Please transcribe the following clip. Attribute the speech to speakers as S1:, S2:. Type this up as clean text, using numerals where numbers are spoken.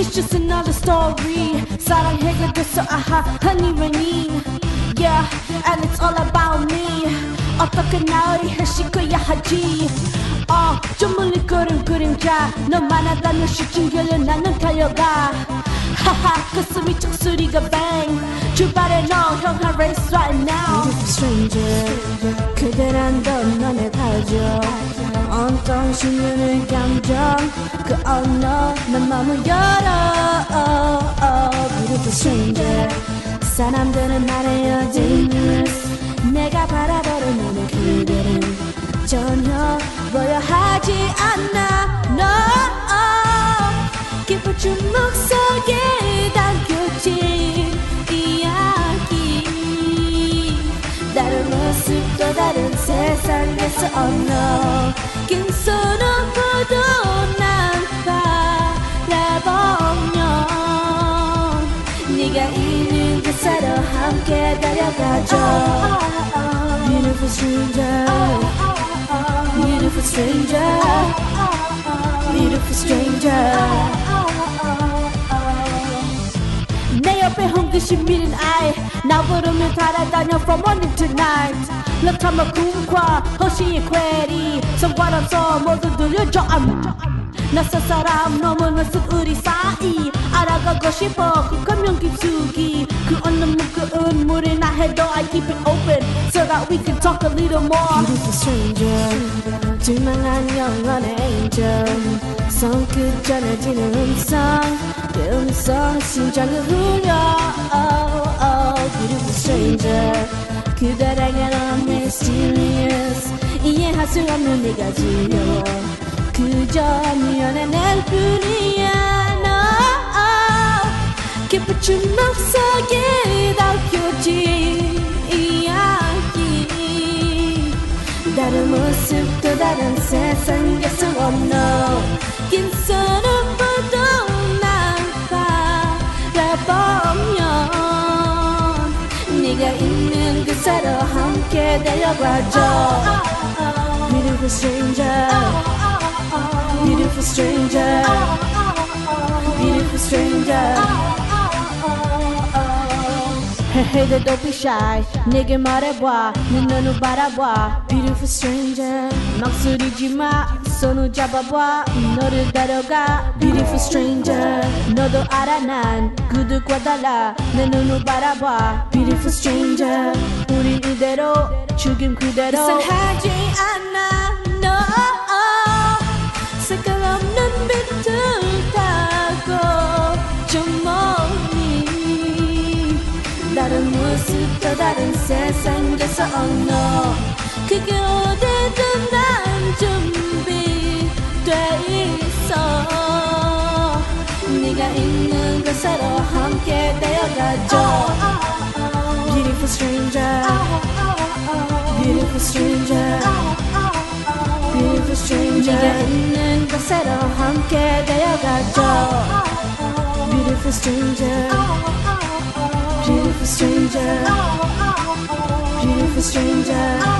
S1: It's just another story. 사랑해가 됐어 아하 honey rain. Yeah, and it's all about me. 어떻게 나으리 해시켜야 하지. 좀 멀리 그림자 너만 하다면 시킨 결려 나는 달려가. 하하 가슴이 척소리가 bang. 출발해 너 형아 race right now. Beautiful stranger 그대란 건 너네 다져. 온통 신뢰는 감정 그 언어 난 맘을 열어. Beautiful stranger 사람들은 말해요 dangerous. 내가 바라보는 너의 그대는 전혀 보여 하지 않아. No 깊은 주먹 속에 담겨진 이야기. 다른 모습 또 다른 세상에서 no 긴 손을 뻗어 난 바라보면 네가 있는 곳으로 함께 달려가죠. Beautiful stranger, beautiful stranger, beautiful stranger. 내 옆에 홍기심 미는 아이 나 부르며 달아다녀 from morning to night. 럭하며 꿈과 허시의 퀘리 상관없어 모두 들려줘. 낯선 사람 너무 낯선 우리 사이 알아가고 싶어 그 감명 깊숙이 그 어느 무거운 물을 나 해도 I keep it open so that we can talk a little more. Beautiful stranger 투명한 영원의 angel 손끝 전해지는 음성 그 음성 심장을 울려. Beautiful stranger 그대에게 넌 mysterious 이해할 수 없는 네가 지겨워 그저 미연해 낼 뿐이야. No 깊은 주먹 속에 담겨진 이야기. 다른 모습 또 다른 세상에서 no 긴 손을 뻗어 난 바라보면 네가 있는 곳으로 함께 달려가죠. Beautiful stranger, beautiful stranger, beautiful stranger. Hey, don't be shy. 내게 말해봐. 내 눈을 바라봐. Beautiful stranger. 막 소리지 마. 손을 잡아봐. 너를 따라가. Beautiful stranger. 너도 알아 난 그들과 달라. 내 눈을 바라봐. Beautiful stranger. 우리 이대로 죽임 그대로 이상하지 않아. No 색깔 없는 빛을 타고 저 멀리 다른 모습 또 다른 세상에서 no 그게 어디든 난 준비돼 있어. 네가 있는 곳으로 함께 되어가죠. Beautiful stranger, beautiful stranger, beautiful stranger. 네가 있는 곳으로 함께 되어가죠. Beautiful stranger, beautiful stranger, beautiful stranger.